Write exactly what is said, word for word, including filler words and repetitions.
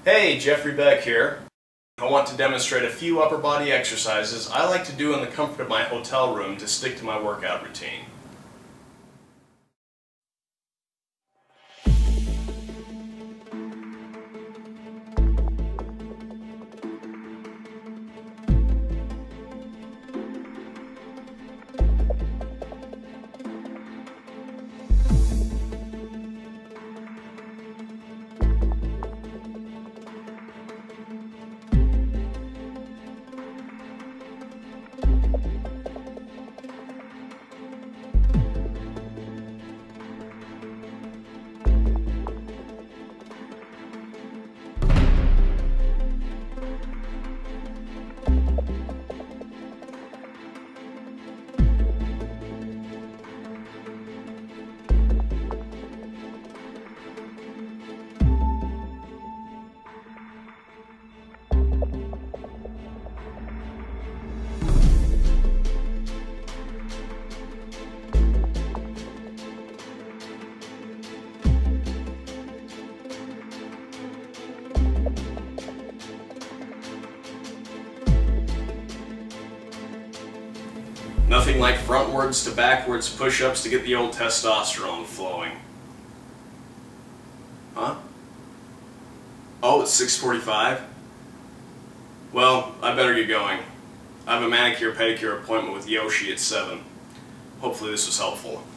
Hey, Jeffrey Beck here. I want to demonstrate a few upper body exercises I like to do in the comfort of my hotel room to stick to my workout routine. Nothing like frontwards to backwards push-ups to get the old testosterone flowing. Huh? Oh, it's six forty-five? Well, I better get going. I have a manicure pedicure appointment with Yoshi at seven. Hopefully this was helpful.